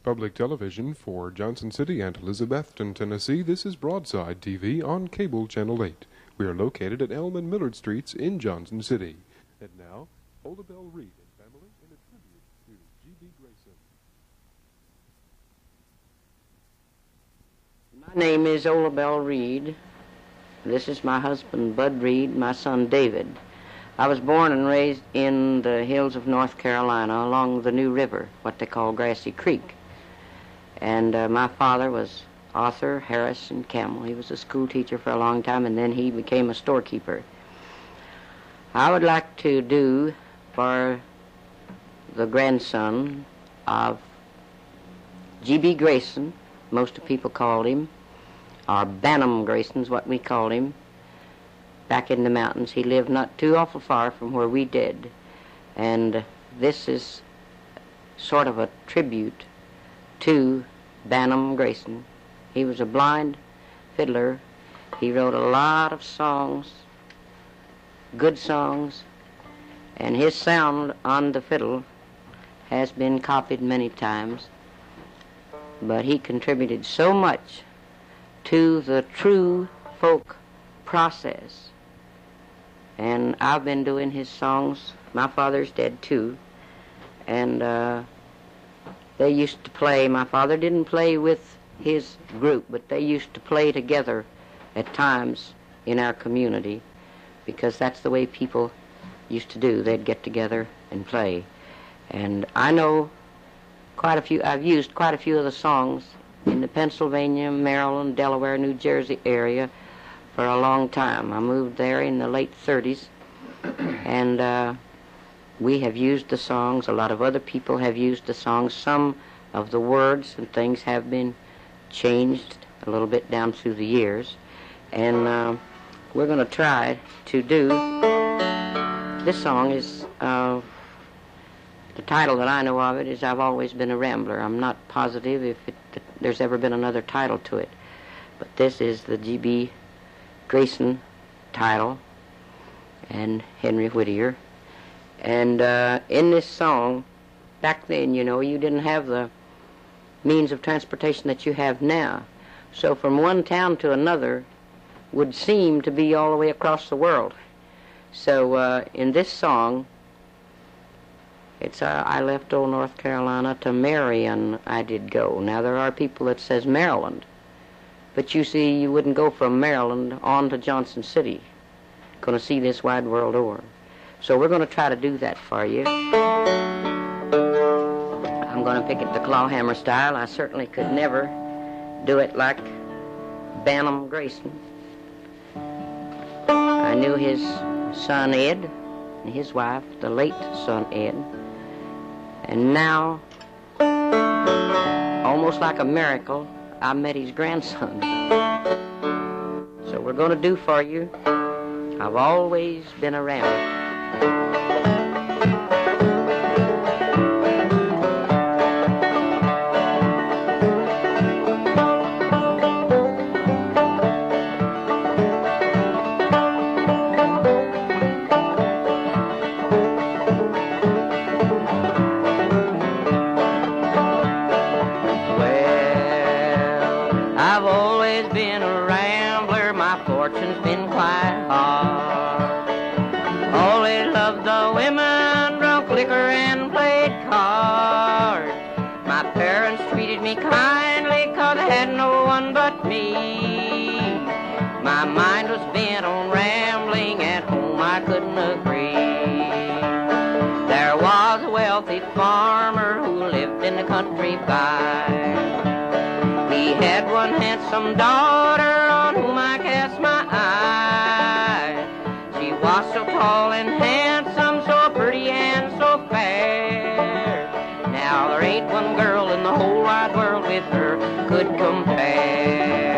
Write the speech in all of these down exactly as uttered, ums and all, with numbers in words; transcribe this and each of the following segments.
Public Television for Johnson City and Elizabethton, Tennessee. This is Broadside T V on Cable Channel eight. We are located at Elm and Millard Streets in Johnson City. And now, Ola Belle Reed and family in a tribute to G B Grayson. My name is Ola Belle Reed. This is my husband, Bud Reed, my son, David. I was born and raised in the hills of North Carolina along the New River, what they call Grassy Creek. And uh, my father was Arthur Harrison Campbell. He was a school teacher for a long time, and then he became a storekeeper. I would like to do for the grandson of G B Grayson, most of people called him, or Bannum Grayson's what we called him, back in the mountains. He lived not too awful far from where we did. And this is sort of a tribute to Bannum Grayson. He was a blind fiddler. He wrote a lot of songs, good songs, and his sound on the fiddle has been copied many times. But he contributed so much to the true folk process. And I've been doing his songs. My father's dead too. And uh, they used to play. My father didn't play with his group, but they used to play together at times in our community, because that's the way people used to do. They'd get together and play. And I know quite a few, I've used quite a few of the songs in the Pennsylvania, Maryland, Delaware, New Jersey area for a long time. I moved there in the late thirties, and uh, we have used the songs. A lot of other people have used the songs. Some of the words and things have been changed a little bit down through the years, and uh, we're going to try to do, this song is, uh, the title that I know of it is I've Always Been a Rambler. I'm not positive if it, there's ever been another title to it, but this is the G B Grayson title, and Henry Whittier. And uh, in this song, back then, you know, you didn't have the means of transportation that you have now. So from one town to another would seem to be all the way across the world. So uh, in this song, it's uh, I left old North Carolina to Marion I did go. Now there are people that says Maryland, but you see, you wouldn't go from Maryland on to Johnson City, going to see this wide world over. So we're going to try to do that for you. I'm going to pick it the clawhammer style. I certainly could never do it like Bannum Grayson. I knew his son Ed and his wife, the late son Ed. And now, almost like a miracle, I met his grandson. So we're going to do for you, I've Always Been a Rambler. I've always been a rambler, my fortune's been quite hard. Always loved the women, drunk liquor and played cards. My parents treated me kindly, cause I had no one but me. My mind was bent on rambling, at home I couldn't agree. There was a wealthy farmer who lived in the country by. He had one handsome daughter on whom I cast my eye. She was so tall and handsome, so pretty and so fair. Now there ain't one girl in the whole wide world with her could compare.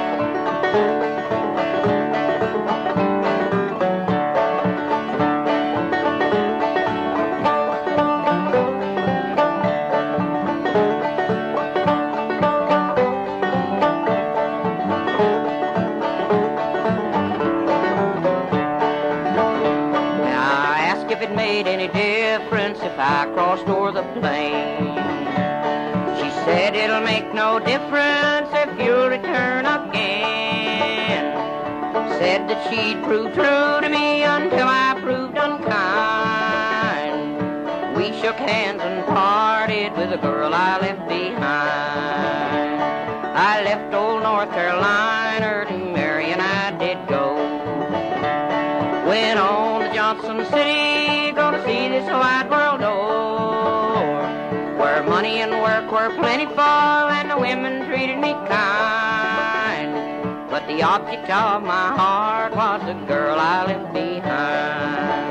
If it made any difference if I crossed o'er the plain. She Said it'll make no difference if you'll return again. Said that she'd prove true to me until I proved unkind. We shook hands and parted with the girl I left behind. I left old North Carolina to marry and I did go. Went on to Johnson City, gonna see this wide world o'er, where money and work were plentiful and the women treated me kind. But the object of my heart was the girl I left behind.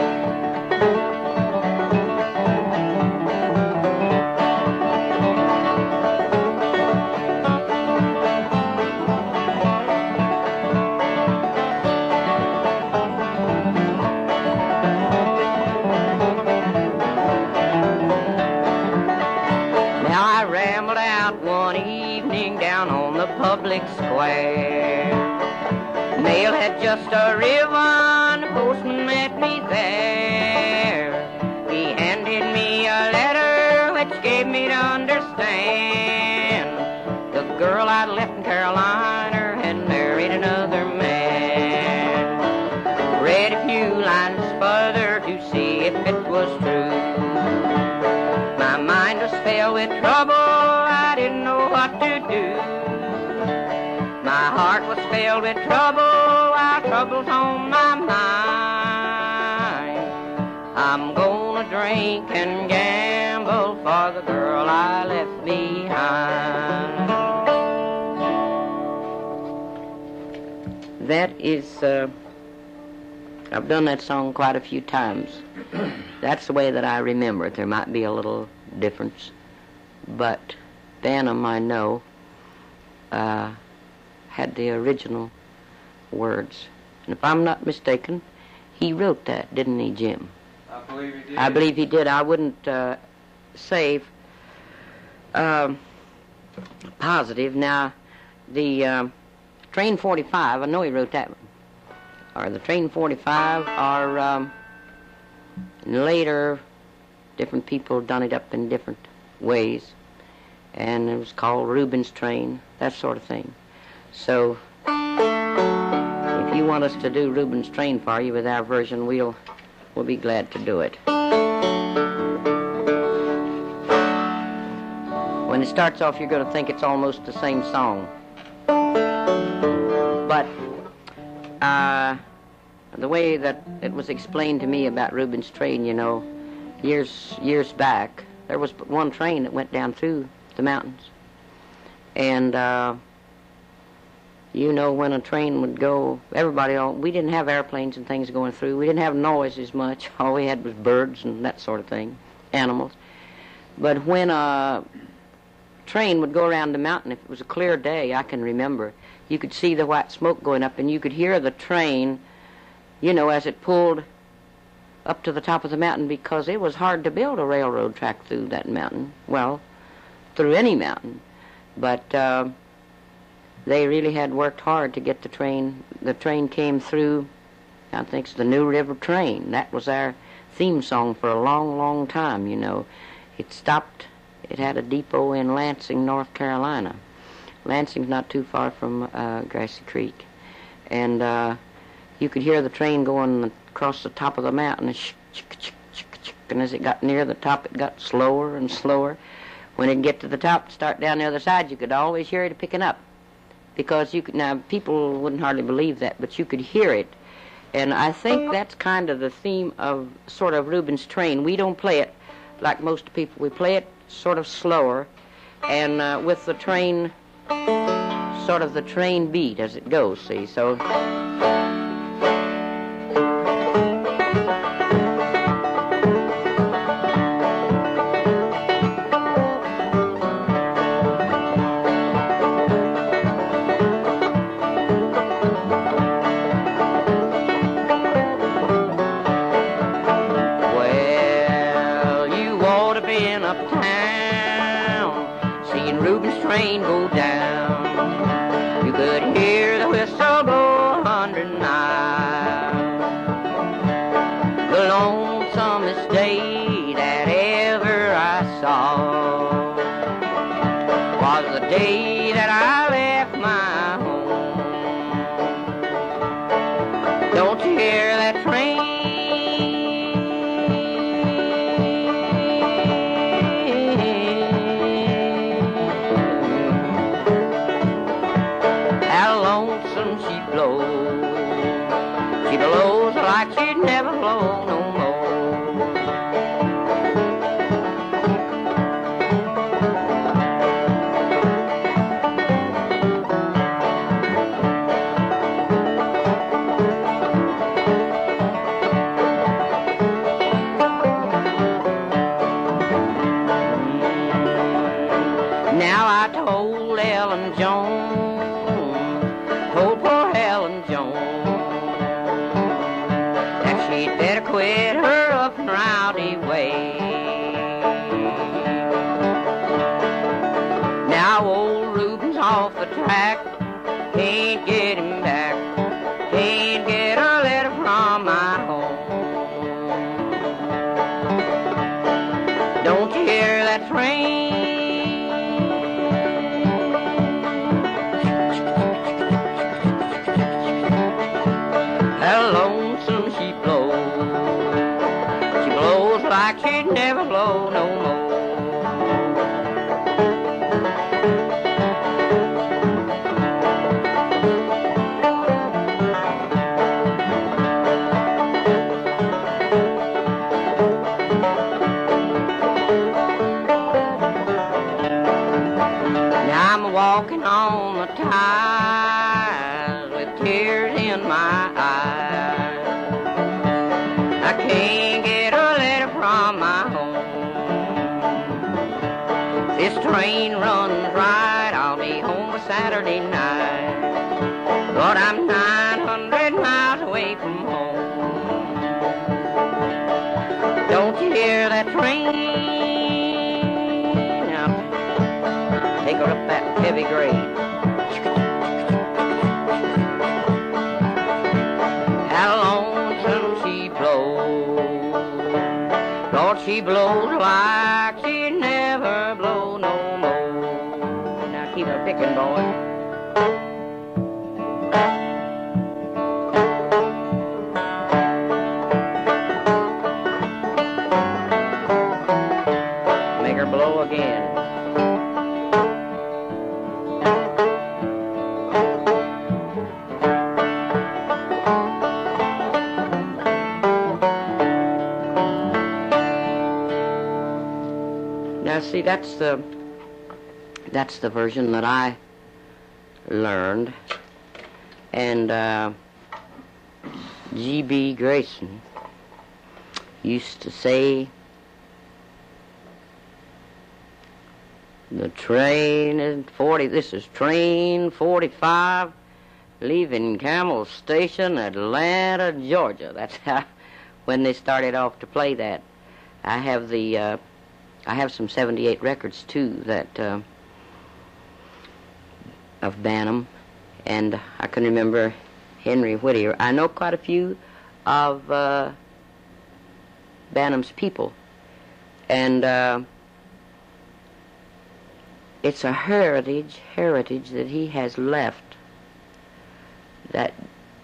Public square. Mail had just arriven, the postman met me there. He handed me a letter which gave me to understand the girl I'd left in Carolina had married another man. Read a few lines further to see if it was true. My mind was filled with trouble, I didn't know what to do. My heart was filled with trouble while trouble's on my mind. I'm gonna drink and gamble for the girl I left behind. That is, uh, I've done that song quite a few times. That's the way that I remember it. There might be a little difference, but Bantam, I know, uh, had the original words. And if I'm not mistaken, he wrote that, didn't he, Jim? I believe he did. I believe he did. I wouldn't uh, say uh, positive. Now, the uh, Train forty-five, I know he wrote that one. Or the Train forty-five, or um, later, different people done it up in different ways. And it was called Reuben's Train, that sort of thing. So, if you want us to do Reuben's Train for you with our version, we'll, we'll be glad to do it. When it starts off, you're going to think it's almost the same song. But uh, the way that it was explained to me about Reuben's Train, you know, years, years back, there was but one train that went down through the mountains. And... Uh, You know, when a train would go, everybody, all, we didn't have airplanes and things going through. We didn't have noise as much. All we had was birds and that sort of thing, animals. But when a train would go around the mountain, if it was a clear day, I can remember, you could see the white smoke going up and you could hear the train, you know, as it pulled up to the top of the mountain, because it was hard to build a railroad track through that mountain. Well, through any mountain. But... Uh, They really had worked hard to get the train. The train came through, I think it's the New River Train. That was our theme song for a long, long time, you know. It stopped, it had a depot in Lansing, North Carolina. Lansing's not too far from uh, Grassy Creek. And uh, you could hear the train going across the top of the mountain, and as it got near the top, it got slower and slower. When it get to the top, start down the other side, you could always hear it picking up. Because you could, now people wouldn't hardly believe that, but you could hear it. And I think that's kind of the theme of sort of Reuben's Train. We don't play it like most people. We play it sort of slower and uh, with the train, sort of the train beat as it goes, see. So... train go down, you could hear the whistle go a hundred miles. The lonesomest day that ever I saw. day that I left my home. Don't you hear that train? How lonesome she blows. She blows like she'd never blow no more. Now I told Ellen Jones, told poor Ellen Jones, that she'd better quit her up and rowdy way. Now old Reuben's off the track, can't get him back, can't get a letter from my home. Don't you hear that train? How lonesome she blows. She blows like she'd never blow no more. Now I'm walking on the ties with tears in my eyes. I can't get a letter from my home. This train runs right, I'll be home by Saturday night. But I'm nine hundred miles away from home. Don't you hear that train? Now, take her up that heavy grade. How lonesome she blows. Lord, she blows like she never blow no more. Now keep her picking, boy. Make her blow again. Now, see, that's the that's the version that I learned, and uh, G B Grayson used to say, "The train is forty. This is train forty-five, leaving Camel Station, Atlanta, Georgia." That's how when they started off to play that. I have the. Uh, I have some seventy-eight records, too, that uh, of Bantam, and I can remember Henry Whittier. I know quite a few of uh, Bantam's people, and uh, it's a heritage, heritage that he has left that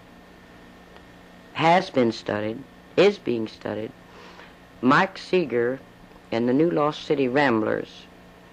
has been studied, is being studied. Mike Seeger and the New Lost City Ramblers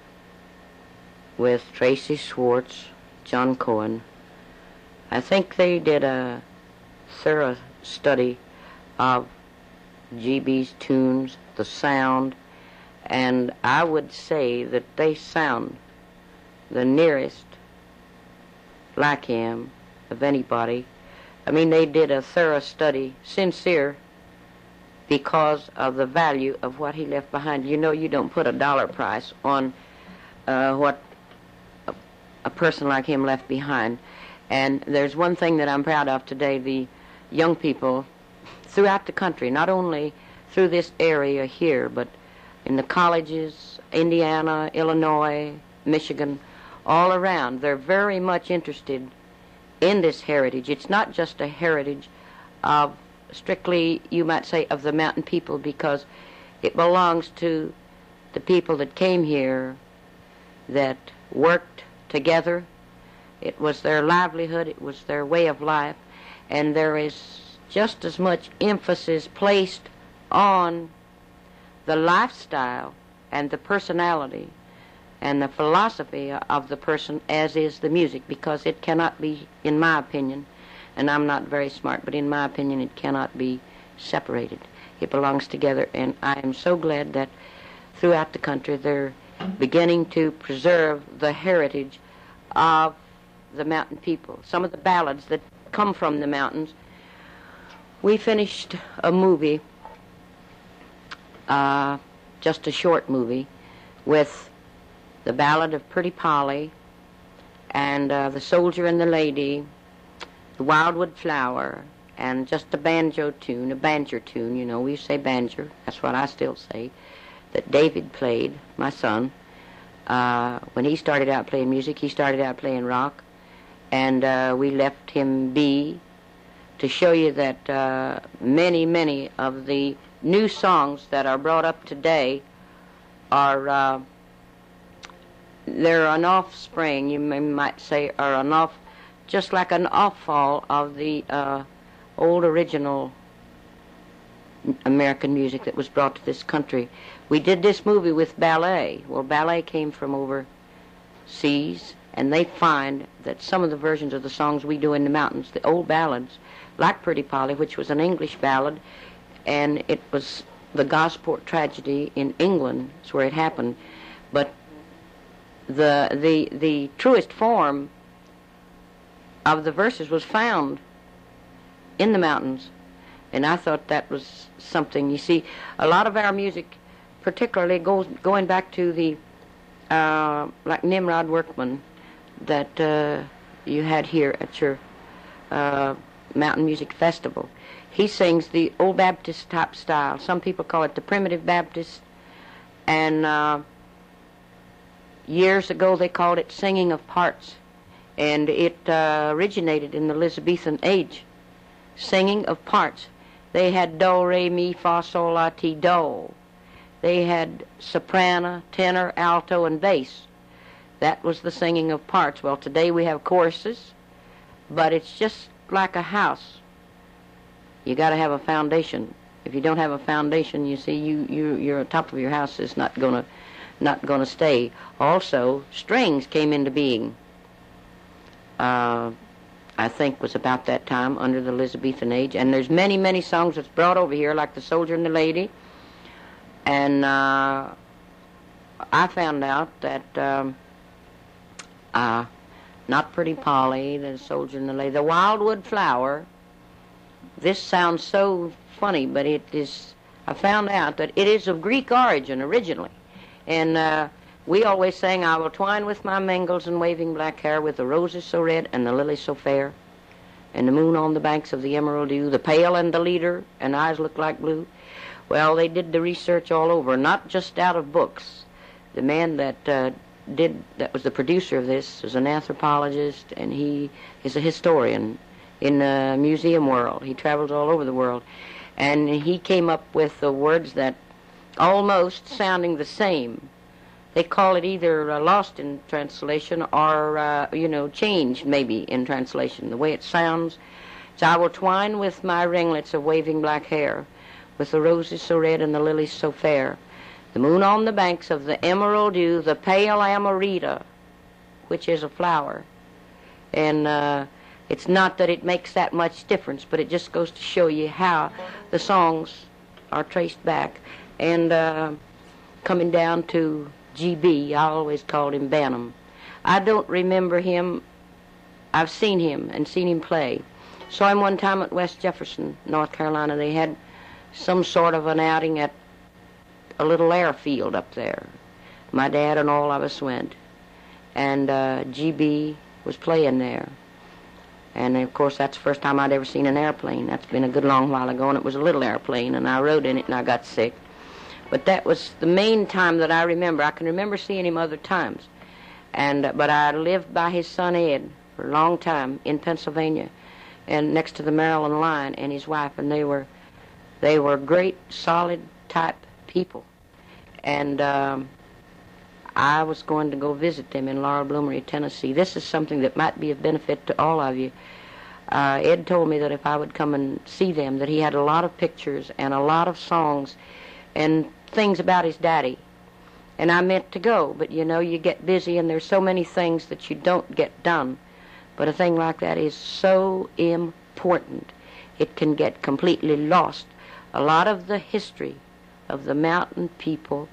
with Tracy Swartz, John Cohen. I think they did a thorough study of G B's tunes, the sound, and I would say that they sound the nearest like him of anybody. I mean, they did a thorough study, sincere, because of the value of what he left behind. You know, you don't put a dollar price on uh, what a, a person like him left behind. And there's one thing that I'm proud of today. The young people throughout the country, not only through this area here, but in the colleges, Indiana, Illinois, Michigan, all around, they're very much interested in this heritage. It's not just a heritage of strictly, you might say, of the mountain people, because it belongs to the people that came here, that worked together. It was their livelihood. It was their way of life. And there is just as much emphasis placed on the lifestyle and the personality and the philosophy of the person as is the music, because it cannot be, in my opinion, and I'm not very smart, but in my opinion it cannot be separated. It belongs together, and I am so glad that throughout the country they're beginning to preserve the heritage of the mountain people. Some of the ballads that come from the mountains. We finished a movie, uh, just a short movie, with the Ballad of Pretty Polly, and uh, The Soldier and the Lady, The Wildwood Flower, and just a banjo tune, a banjo tune, you know, we say banjo, that's what I still say, that David played, my son. Uh, when he started out playing music, he started out playing rock, and uh, we left him be to show you that uh, many, many of the new songs that are brought up today are, uh, they're an offspring, you may, might say, are an off, just like an offfall of the uh, old original American music that was brought to this country. We did this movie with ballet. Well, ballet came from overseas, and they find that some of the versions of the songs we do in the mountains, the old ballads, like Pretty Polly, which was an English ballad, and it was the Gosport tragedy in England, is where it happened, but the the the truest form of the verses was found in the mountains, and I thought that was something. You see, a lot of our music, particularly goes going back to the uh, like Nimrod Workman that uh, you had here at your uh, Mountain Music Festival. He sings the old Baptist type style. Some people call it the primitive Baptist, and uh, years ago they called it singing of parts, and it uh, originated in the Elizabethan age. Singing of parts. They had do, re, mi, fa, sol, la, ti, do. They had soprano, tenor, alto, and bass. That was the singing of parts. Well, today we have choruses, but it's just like a house. You got to have a foundation. If you don't have a foundation, you see, you you your top of your house is not gonna not gonna stay. Also, strings came into being. Uh, I think was about that time, under the Elizabethan age. And there's many, many songs that's brought over here, like The Soldier and the Lady. And uh, I found out that, um, uh, not Pretty Polly, The Soldier and the Lady, The Wildwood Flower. This sounds so funny, but it is, I found out that it is of Greek origin originally. And uh, we always sang, I will twine with my mangles and waving black hair with the roses so red and the lilies so fair, and the moon on the banks of the emerald dew, the pale and the leader, and eyes look like blue. Well, they did the research all over, not just out of books. The man that uh, did, that was the producer of this, is an anthropologist, and he is a historian in the museum world. He travels all over the world, and he came up with the words that almost sounding the same. They call it either uh, lost in translation or, uh, you know, changed maybe in translation. The way it sounds, it's, I will twine with my ringlets of waving black hair, with the roses so red and the lilies so fair, the moon on the banks of the emerald dew, the pale amarita, which is a flower. And uh, it's not that it makes that much difference, but it just goes to show you how the songs are traced back. And uh, coming down to G B, I always called him Bantam. I don't remember him. I've seen him and seen him play. Saw him one time at West Jefferson, North Carolina. They had some sort of an outing at a little airfield up there. My dad and all of us went. And uh, G B was playing there. And of course that's the first time I'd ever seen an airplane. That's been a good long while ago, and it was a little airplane, and I rode in it and I got sick. But that was the main time that I remember. I can remember seeing him other times. And uh, but I lived by his son Ed for a long time in Pennsylvania, and next to the Maryland line, and his wife, and they were they were great, solid type people. And um, I was going to go visit them in Laurel Bloomery, Tennessee. This is something that might be of benefit to all of you. Uh, Ed told me that if I would come and see them, that he had a lot of pictures and a lot of songs and things about his daddy. And I meant to go, but you know, you get busy and there's so many things that you don't get done. But a thing like that is so important. It can get completely lost. A lot of the history of the mountain people,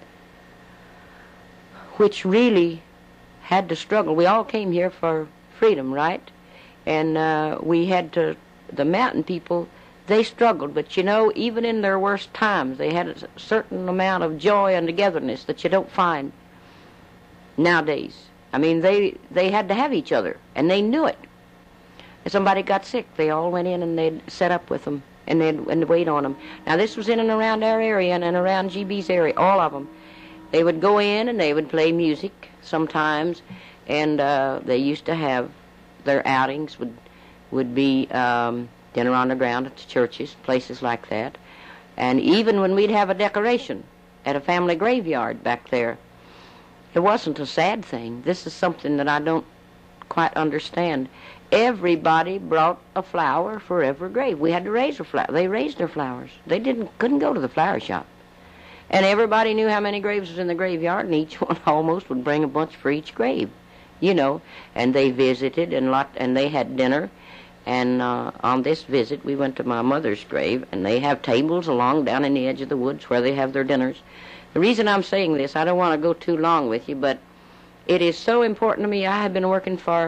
which really had to struggle. We all came here for freedom, right? And uh, we had to, the mountain people, they struggled. But you know, even in their worst times, they had a certain amount of joy and togetherness that you don't find nowadays. I mean, they, they had to have each other, and they knew it. If somebody got sick, they all went in and they'd set up with them, and they'd and wait on them. Now, this was in and around our area and, and around G B's area, all of them. They would go in and they would play music sometimes, and uh, they used to have their outings would would be um, dinner on the ground at the churches, places like that. And even when we'd have a decoration at a family graveyard back there, it wasn't a sad thing. This is something that I don't quite understand. Everybody brought a flower for every grave. We had to raise a flower. They raised their flowers. They didn't couldn't go to the flower shop. And everybody knew how many graves was in the graveyard, and each one almost would bring a bunch for each grave, you know. And they visited, and lot, and they had dinner. And uh, on this visit, we went to my mother's grave, and they have tables along down in the edge of the woods where they have their dinners. The reason I'm saying this, I don't want to go too long with you, but it is so important to me. I have been working for,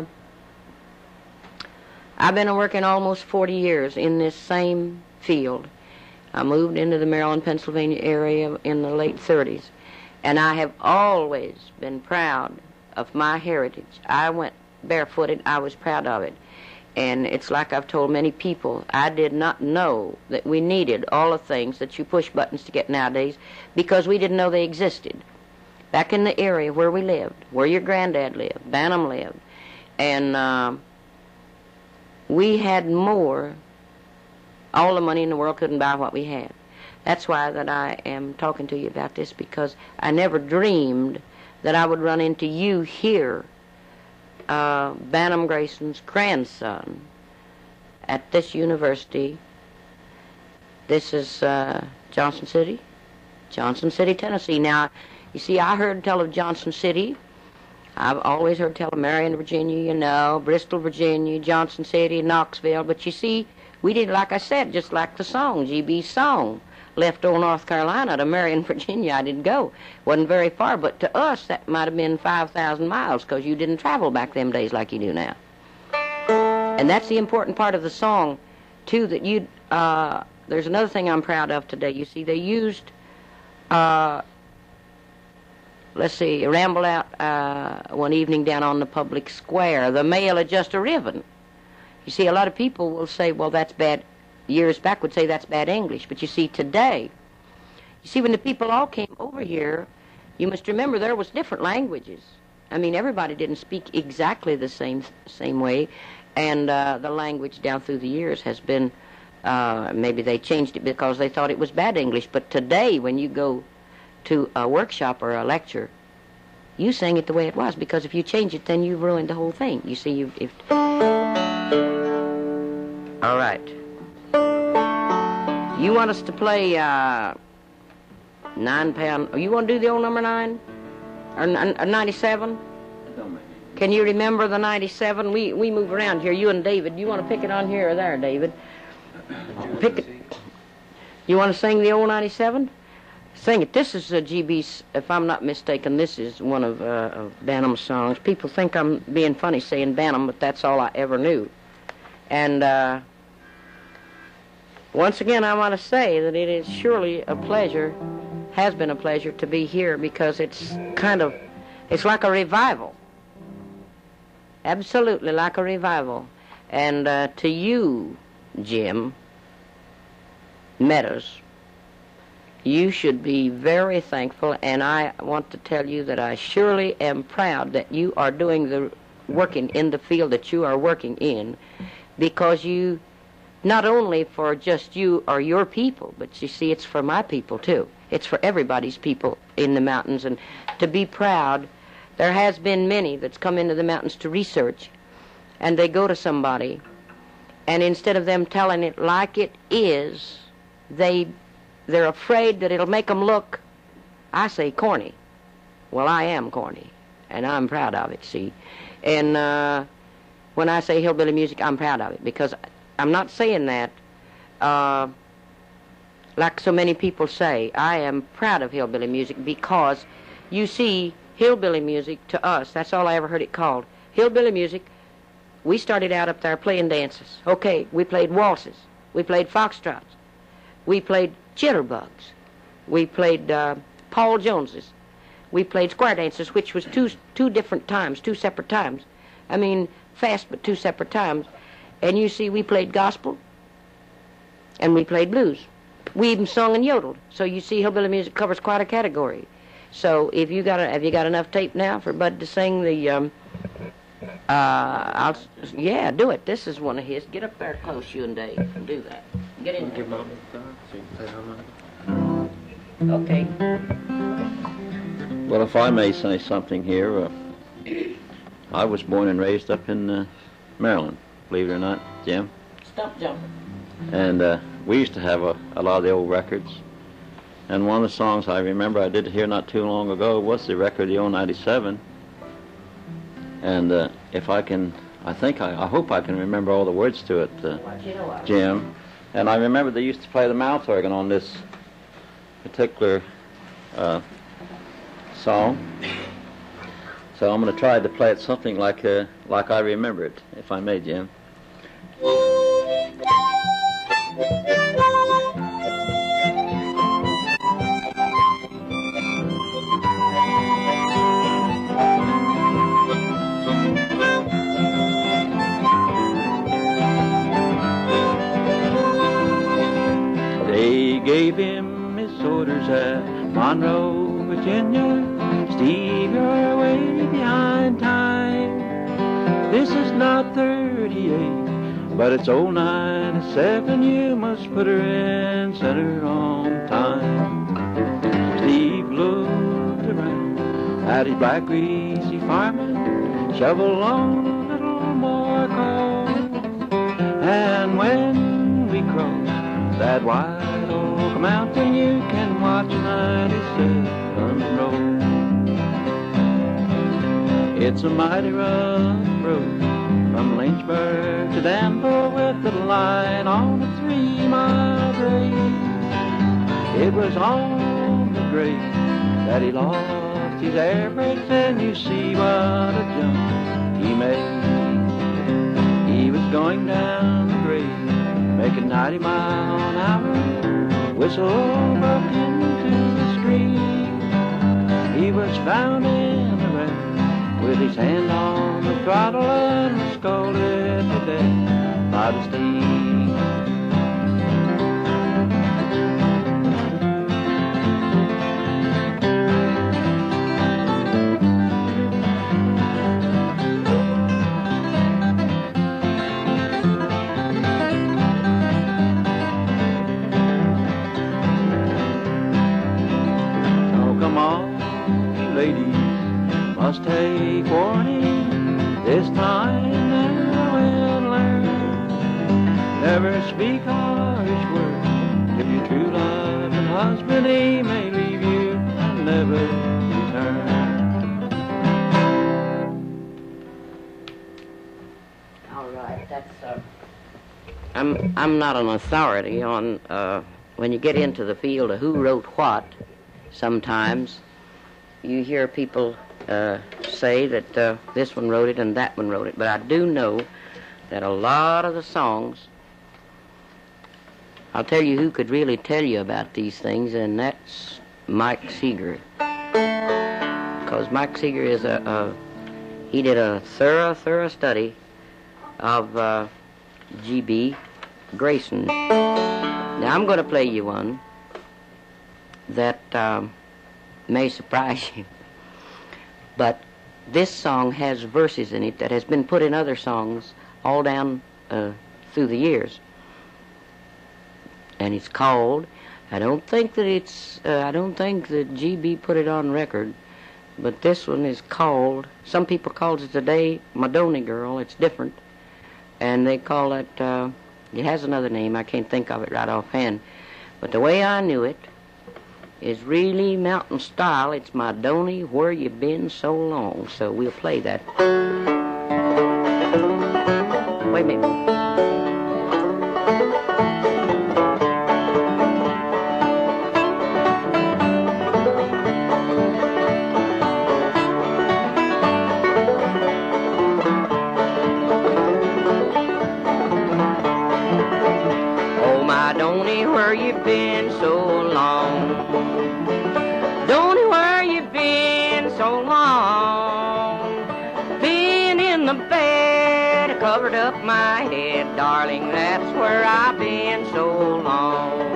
I've been working almost forty years in this same field. I moved into the Maryland, Pennsylvania area in the late thirties, and I have always been proud of my heritage. I went barefooted. I was proud of it. And it's like I've told many people, I did not know that we needed all the things that you push buttons to get nowadays because we didn't know they existed. Back in the area where we lived, where your granddad lived, Bantam lived, and uh, we had more. All the money in the world couldn't buy what we had. That's why that I am talking to you about this, because I never dreamed that I would run into you here, uh, Bantam Grayson's grandson, at this university. This is uh, Johnson City, Johnson City, Tennessee. Now, you see, I heard tell of Johnson City. I've always heard tell of Marion, Virginia, you know, Bristol, Virginia, Johnson City, Knoxville. But you see, we did, like I said, just like the song, G B's song. Left old North Carolina to Marion, Virginia, I didn't go. Wasn't very far, but to us, that might have been five thousand miles, because you didn't travel back them days like you do now. And that's the important part of the song, too, that you, uh, there's another thing I'm proud of today. You see, they used, uh, let's see, rambled out uh, one evening down on the public square. The mail had just arriven. You see, a lot of people will say, well, that's bad. Years back would say that's bad English. But you see, today, you see, when the people all came over here, you must remember there was different languages. I mean, everybody didn't speak exactly the same same way. And uh, the language down through the years has been, uh, maybe they changed it because they thought it was bad English. But today, when you go to a workshop or a lecture, you sing it the way it was, because if you change it, then you've ruined the whole thing. You see, you've... If... All right. You want us to play uh, nine pound... Oh, you want to do the old number nine? Or, or ninety-seven? Can you remember the ninety-seven? We, we move around here, you and David. You want to pick it on here or there, David? Pick it. You want to sing the old ninety-seven? Sing it. This is a G B's, if I'm not mistaken, this is one of, uh, of Bantam's songs. People think I'm being funny saying Bantam, but that's all I ever knew. And uh, once again, I want to say that it is surely a pleasure, has been a pleasure to be here, because it's kind of, it's like a revival. Absolutely like a revival. And uh, to you, Jim Meadows, you should be very thankful, and I want to tell you that I surely am proud that you are doing the working in the field that you are working in, because you not only for just you or your people, but you see, it's for my people too. It's for everybody's people in the mountains, and to be proud. There has been many that's come into the mountains to research, and they go to somebody, and instead of them telling it like it is, they, they're afraid that it'll make them look, I say, corny. Well, I am corny, and I'm proud of it, see. And uh, when I say hillbilly music, I'm proud of it, because I'm not saying that uh, like so many people say. I am proud of hillbilly music because, you see, hillbilly music to us, that's all I ever heard it called. Hillbilly music, we started out up there playing dances. Okay, we played waltzes. We played foxtrots. We played jitterbugs. We played uh, Paul Joneses. We played square dances, which was two, two different times, two separate times. I mean, fast, but two separate times. And you see, we played gospel, and we played blues. We even sung and yodeled. So you see, hillbilly music covers quite a category. So if you got a, have you got enough tape now for Bud to sing the? Um, uh, I'll yeah, do it. This is one of his. Get up there close, you and Dave, and do that. Get in there. Okay. Well, if I may say something here, uh, I was born and raised up in uh, Maryland. Believe it or not, Jim. Stop jumping. And uh, we used to have a, a lot of the old records. And one of the songs I remember I did hear not too long ago was the record, the old ninety-seven. And uh, if I can, I think, I, I hope I can remember all the words to it, uh, Jim. And I remember they used to play the mouth organ on this particular uh, song. So I'm going to try to play it something like, uh, like I remember it, if I may, Jim. They gave him his orders at Monroe, Virginia. Steve, you're way behind time. This is not thirty-eight, but it's old ninety-seven. You must put her in center on time. Steve looked around at his black greasy fireman, shovel on a little more coal. And when we cross that wide oak mountain, you can watch ninety-seven roll. It's a mighty rough road from Lynchburg to Danville, with the line on a three-mile grade. It was on the grade that he lost his air brakes, and you see what a jump he made. He was going down the grade, making ninety miles an hour, whistle broke into the street. He was found in the wreck with his hand on the throttle and was scolded to death by the steam. Oh, come on, you ladies must take warning this time, now and learn. Never speak harsh words if your true love and husband, he may leave you and never return. All right, that's. Uh, I'm I'm not an authority on uh, when you get into the field of who wrote what. Sometimes you hear people Uh, say that uh, this one wrote it and that one wrote it, but I do know that a lot of the songs, I'll tell you who could really tell you about these things, and that's Mike Seeger. Because Mike Seeger is a, a, he did a thorough, thorough study of uh, G B Grayson. Now I'm going to play you one that um, may surprise you. But this song has verses in it that has been put in other songs all down uh, through the years. and it's called, I don't think that it's, uh, I don't think that G B put it on record, but this one is called, some people calls it today Madoni Girl. It's different, and they call it, uh, it has another name, I can't think of it right offhand, but the way I knew it is really mountain style. It's Madoni, Where You Been So Long, so we'll play that. Wait a minute. Where you been so long? Donny, where you been so long? Been in the bed, covered up my head, darling, that's where I've been so long.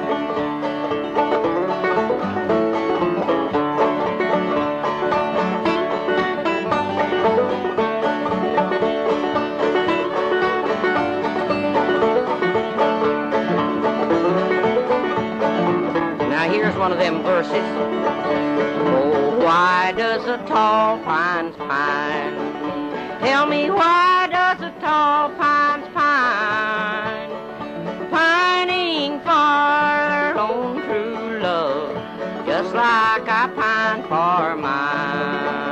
Here's one of them verses. Oh, why does a tall pine pine? Tell me, why does a tall pine pine? Pining for their own true love, just like I pine for mine.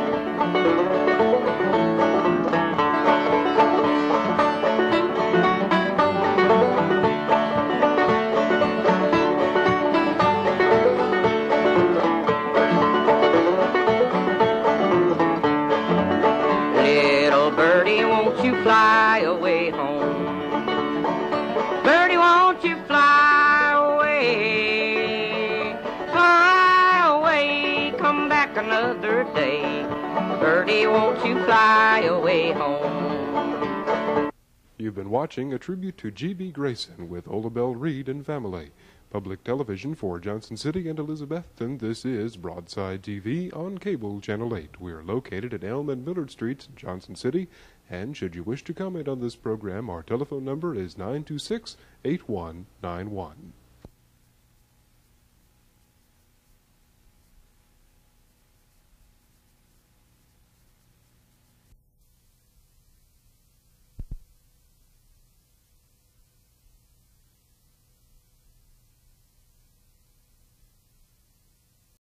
Birdie, won't you fly away home? Birdie, won't you fly away? Fly away, come back another day. Birdie, won't you fly away home? You've been watching a tribute to G B Grayson with Ola Belle Reed and family. Public television for Johnson City and Elizabethton, this is Broadside T V on Cable Channel eight. We are located at Elm and Millard Streets, Johnson City, and should you wish to comment on this program, our telephone number is nine two six, eight one nine one.